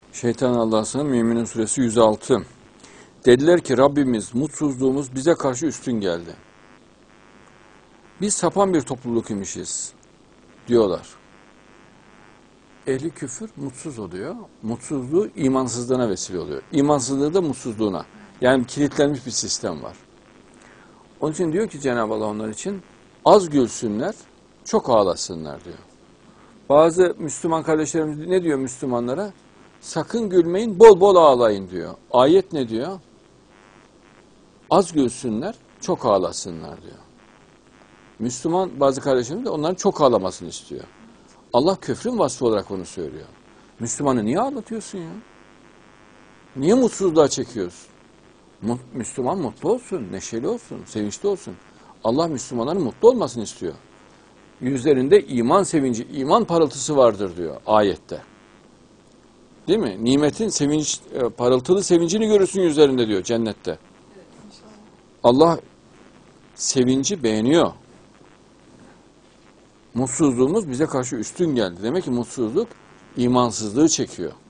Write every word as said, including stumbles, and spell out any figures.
Şeytan Allah'ın Müminun suresi yüz altı. Dediler ki Rabbimiz mutsuzluğumuz bize karşı üstün geldi. Biz sapan bir topluluk imişiz diyorlar. Ehli küfür mutsuz oluyor. Mutsuzluğu imansızlığına vesile oluyor. İmansızlığı da mutsuzluğuna. Yani kilitlenmiş bir sistem var. Onun için diyor ki Cenab-ı Allah onlar için az gülsünler, çok ağlasınlar diyor. Bazı Müslüman kardeşlerimiz ne diyor Müslümanlara? Sakın gülmeyin, bol bol ağlayın diyor. Ayet ne diyor? Az gülsünler, çok ağlasınlar diyor. Müslüman bazı kardeşlerimiz de onların çok ağlamasını istiyor. Allah küfrün vasfı olarak onu söylüyor. Müslümanı niye ağlatıyorsun ya? Niye mutsuzluğa çekiyorsun? Müslüman mutlu olsun, neşeli olsun, sevinçli olsun. Allah Müslümanların mutlu olmasını istiyor. Yüzlerinde iman sevinci, iman parıltısı vardır diyor ayette. Değil mi? Nimetin sevinç, parıltılı sevincini görürsün yüzlerinde diyor cennette. Allah sevinci beğeniyor. Mutsuzluğumuz bize karşı üstün geldi. Demek ki mutsuzluk imansızlığı çekiyor.